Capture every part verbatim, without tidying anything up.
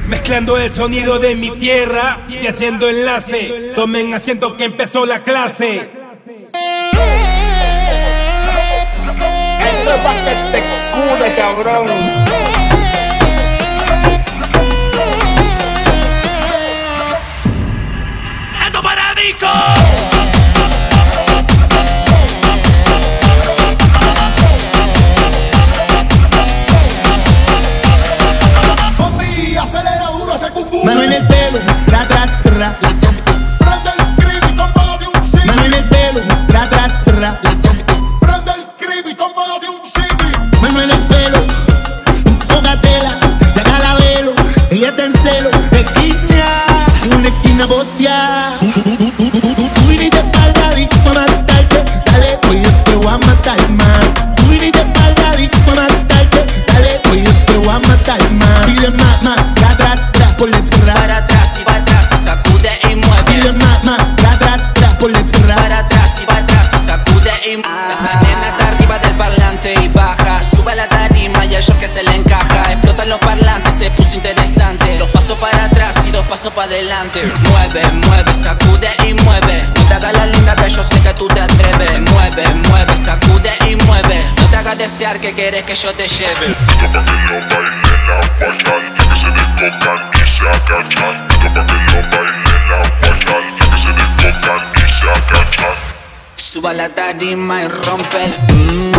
Mezclando el sonido de mi tierra y haciendo enlace. Tomen asiento que empezó la clase. Esto es pa' que te cure, cabrón. Esto para disco. Mano en el pelo, tra, tra, tra. Prende el cribi, tómalo de un cine. Mano en el pelo, tra, tra, tra. Prende el cribi, tómalo de un cine. Mano en el pelo, poca tela, de calavero. Ella está en celo, esquina, en una esquina botea. Tú viniste pa'l disco a matarte, dale, pues yo te voy a matar más. Tú viniste pa'l disco a matarte, dale, pues yo te voy a matar más. Pide más, más, tra, tra, tra, por detrás. Para atrás y para atrás, sacude y mueve. Pide más, más, tra, tra, tra, por detrás. Para atrás y para atrás, sacude y mueve. Esa nena está arriba del parlante y baja. Sube a la tarima y el show que se le encaja. Explotan los parlantes, se puso interesante. Dos pasos para atrás y dos pasos para adelante. Mueve, mueve, sacude y mueve. No te hagas la linda que yo sé que tú te atreves. Mueve, mueve, sacude y mueve. No te hagas desear que quieres que yo te lleve. Esto pa' que lo baile la guayal, que se descocan y se agachan. Esto pa' que lo baile la guayal, que se descocan y se agachan. Suba la tarima y rompe el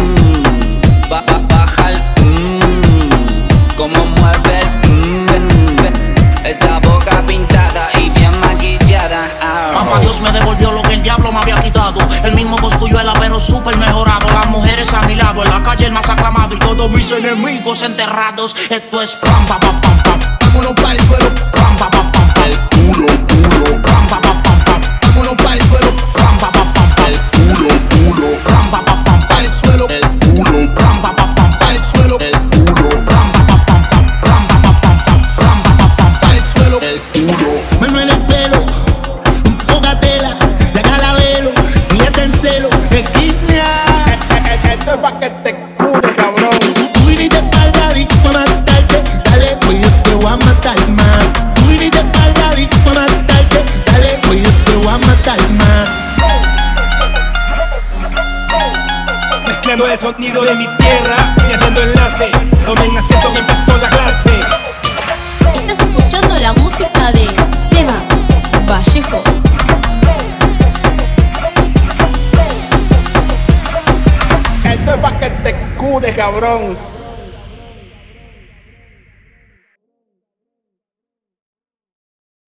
mmm. Ba, ba, baja el mmm. Como mueve el mmm. Esa boca pintada y bien maquillada. Ah. Papá Dios me devolvió lo que el diablo me había quitado. El mismo cosculluela pero súper mejorado. Las mujeres a mi lado, en la calle el más aclamado. Y todos mis enemigos enterrados. Esto es pam, pam, pam, pam, pam. Vámonos para el suelo, pam, pam, pam, pam, pam. El culo, culo, Pam, pam, pam, pam, pam. Vámonos para el suelo, pam, pam, pam, pam, pam. el culo, culo, Pam, pam, pam, pam, pam. El suelo, el culo, pam, pam, pam, pam, pam. El suelo, el culo, pam, pam, pam, pam, pam. Pam, pam, pam, pam, pam. Pam, pam, pam, pam, pam. El suelo, el culo. Mano en el pelo, poca tela, de calavero. Ella está en celo, esquina. Esto es pa' que te cure, cabrón. Tú viniste pa'l disco a matarte, dale, pues yo te voy a matar más. Tú viniste pa'l disco a matarte, dale, pues yo te voy a matar más. Mezclando el sonido de mi tierra y haciendo enlace. Tomen asiento que empezó la clase. Estás escuchando la música de Seba Vallejos. Esto es pa' que te cure, cabrón.